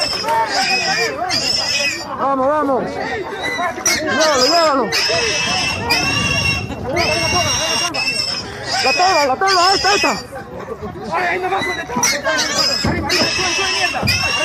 Vamos, vamos. Llévalo. La toma, esta. ¡Ay, ahí nomás! ¿Dónde está? ¡Arriba, mierda!